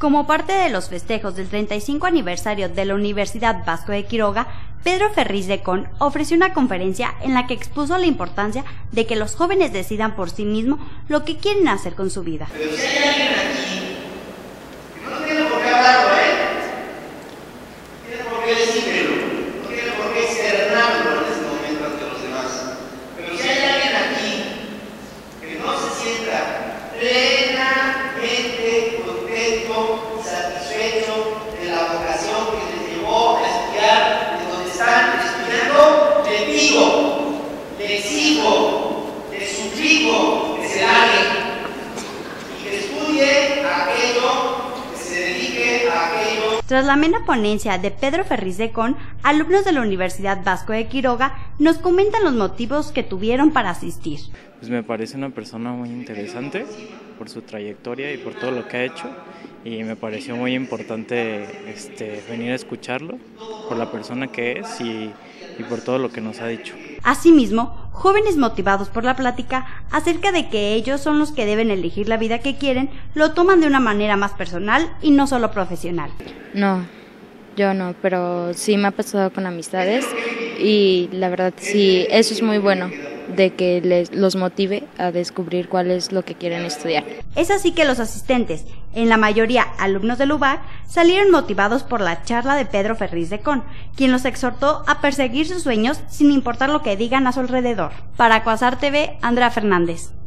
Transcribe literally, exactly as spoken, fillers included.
Como parte de los festejos del treinta y cinco aniversario de la Universidad Vasco de Quiroga, Pedro Ferriz de Con ofreció una conferencia en la que expuso la importancia de que los jóvenes decidan por sí mismos lo que quieren hacer con su vida. Pero si hay alguien aquí que no tiene por qué hablarlo, ¿eh? No tiene por qué decírmelo, no tiene por qué externarlo en este momento ante los demás. Pero si hay alguien aquí que no se sienta plenamente contento y satisfecho de la vocación que les llevó a estudiar de donde están estudiando, le pido, le exijo, le suplico que se largue y que estudie aquello, que se dedique a aquello. Tras la amena ponencia de Pedro Ferriz de Con, alumnos de la Universidad Vasco de Quiroga nos comentan los motivos que tuvieron para asistir. Pues me parece una persona muy interesante por su trayectoria y por todo lo que ha hecho, y me pareció muy importante este, venir a escucharlo por la persona que es y, y por todo lo que nos ha dicho. Asimismo, jóvenes motivados por la plática acerca de que ellos son los que deben elegir la vida que quieren, lo toman de una manera más personal y no solo profesional. No, yo no, pero sí me ha pasado con amistades y la verdad sí, eso es muy bueno, de que les, los motive a descubrir cuál es lo que quieren estudiar. Es así que los asistentes, en la mayoría alumnos del U V A C, salieron motivados por la charla de Pedro Ferriz de Con, quien los exhortó a perseguir sus sueños sin importar lo que digan a su alrededor. Para Quasar T V, Andrea Fernández.